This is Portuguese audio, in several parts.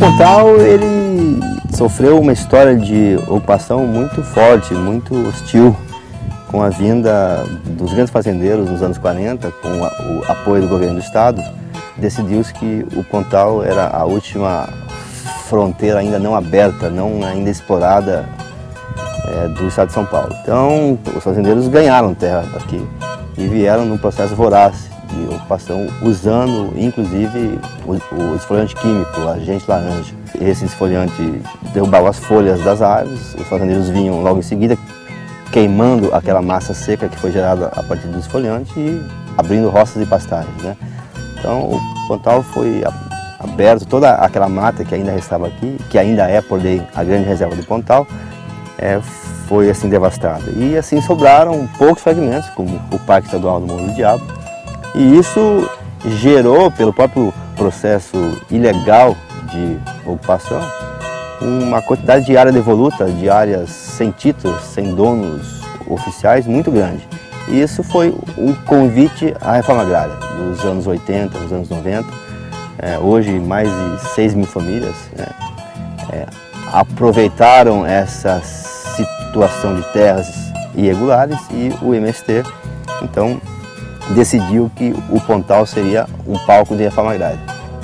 Pontal, ele sofreu uma história de ocupação muito forte, muito hostil, com a vinda dos grandes fazendeiros nos anos 40, com o apoio do governo do estado. Decidiu-se que o Pontal era a última fronteira ainda não aberta, não ainda explorada do estado de São Paulo. Então, os fazendeiros ganharam terra aqui e vieram num processo voraz de ocupação, usando inclusive o esfoliante químico, o agente laranja. Esse esfoliante derrubava as folhas das árvores, os fazendeiros vinham logo em seguida queimando aquela massa seca que foi gerada a partir do esfoliante e abrindo roças e pastagens, né? Então o Pontal foi aberto, toda aquela mata que ainda restava aqui, que ainda é por lei a grande reserva do Pontal, foi assim devastada. E assim sobraram poucos fragmentos, como o Parque Estadual do Morro do Diabo. E isso gerou, pelo próprio processo ilegal de ocupação, uma quantidade de área devoluta, de áreas sem títulos, sem donos oficiais, muito grande. E isso foi um convite à reforma agrária dos anos 80, dos anos 90. Hoje, mais de 6 mil famílias aproveitaram essa situação de terras irregulares e o MST, então, decidiu que o Pontal seria um palco de reforma agrária.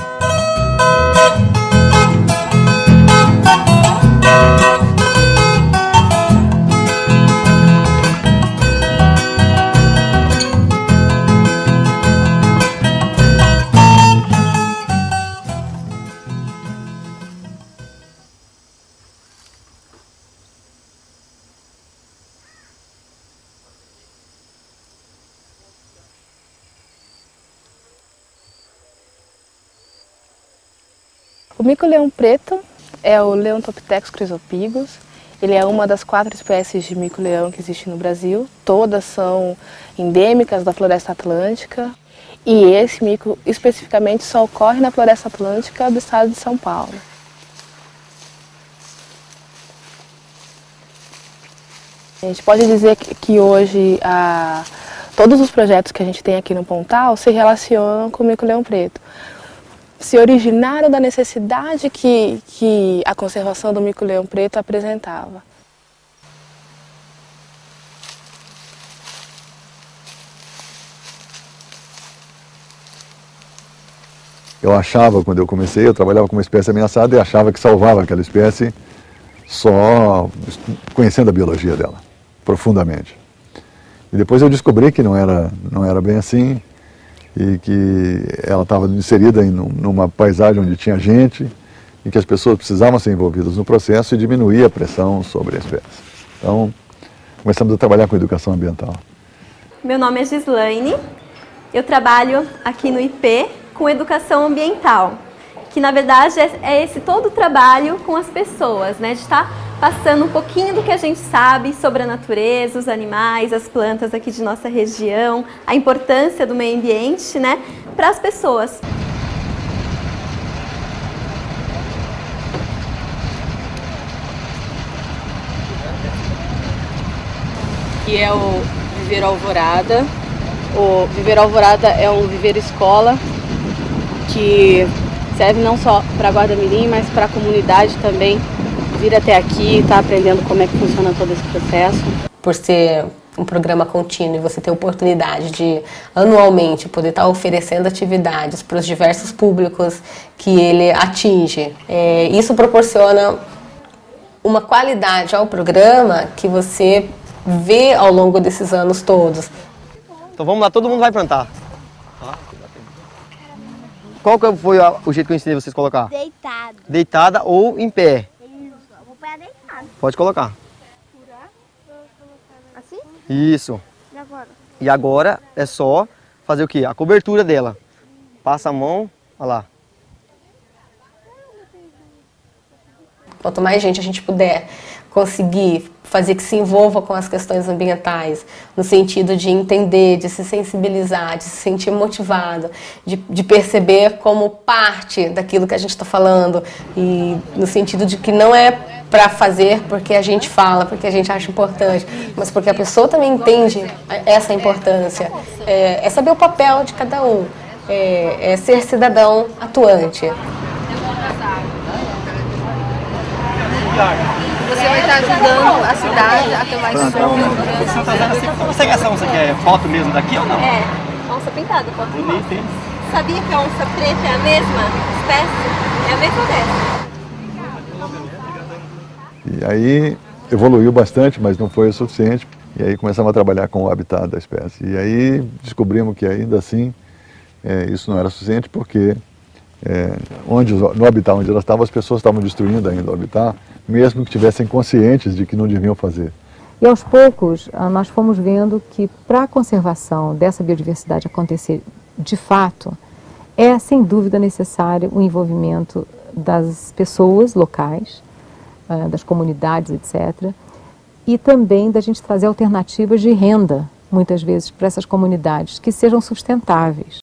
O mico-leão preto é o Leontopithecus chrysopigos. Ele é uma das 4 espécies de mico-leão que existe no Brasil. Todas são endêmicas da floresta atlântica. E esse mico especificamente só ocorre na floresta atlântica do estado de São Paulo. A gente pode dizer que hoje todos os projetos que a gente tem aqui no Pontal se relacionam com o mico-leão preto. Se originaram da necessidade que a conservação do mico-leão preto apresentava. Eu achava, quando eu comecei, eu trabalhava com uma espécie ameaçada e achava que salvava aquela espécie só conhecendo a biologia dela, profundamente. E depois eu descobri que não era bem assim, e que ela estava inserida numa paisagem onde tinha gente e que as pessoas precisavam ser envolvidas no processo e diminuir a pressão sobre a espécie. Então, começamos a trabalhar com educação ambiental. Meu nome é Gislaine, eu trabalho aqui no IP com educação ambiental, que na verdade é esse todo o trabalho com as pessoas, né, de estar passando um pouquinho do que a gente sabe sobre a natureza, os animais, as plantas aqui de nossa região, a importância do meio ambiente, né, para as pessoas. Que é o Viveiro Alvorada. O Viveiro Alvorada é um viveiro escola que serve não só para Guarda-Mirim, mas para a comunidade também vir até aqui e estar aprendendo como é que funciona todo esse processo. Por ser um programa contínuo e você ter a oportunidade de anualmente poder estar oferecendo atividades para os diversos públicos que ele atinge, isso proporciona uma qualidade ao programa que você vê ao longo desses anos todos. Então vamos lá, todo mundo vai plantar. Qual que foi o jeito que eu ensinei vocês a colocar? Deitado. Deitada ou em pé? Isso, eu vou pegar deitado. Pode colocar. Assim? Isso. E agora? E agora é só fazer o quê? A cobertura dela. Passa a mão, olha lá. Quanto mais gente a gente puder conseguir fazer que se envolva com as questões ambientais, no sentido de entender, de se sensibilizar, de se sentir motivado, de perceber como parte daquilo que a gente está falando, e no sentido de que não é para fazer porque a gente fala, porque a gente acha importante, mas porque a pessoa também entende essa importância. É saber o papel de cada um, é ser cidadão atuante. Você vai estar ajudando a cidade a ter mais Você consegue essa onça que é foto mesmo daqui ou não? É, onça pintada. Bonita, hein? Sabia que a onça preta é a mesma espécie? É a mesma dessa. E aí evoluiu bastante, mas não foi o suficiente. E aí começamos a trabalhar com o habitat da espécie. E aí descobrimos que ainda assim isso não era suficiente porque no habitat onde elas estavam, as pessoas estavam destruindo ainda o habitat, mesmo que estivessem conscientes de que não deviam fazer. E aos poucos nós fomos vendo que para a conservação dessa biodiversidade acontecer de fato, é sem dúvida necessário o envolvimento das pessoas locais, das comunidades, etc., e também da gente trazer alternativas de renda, muitas vezes, para essas comunidades, que sejam sustentáveis.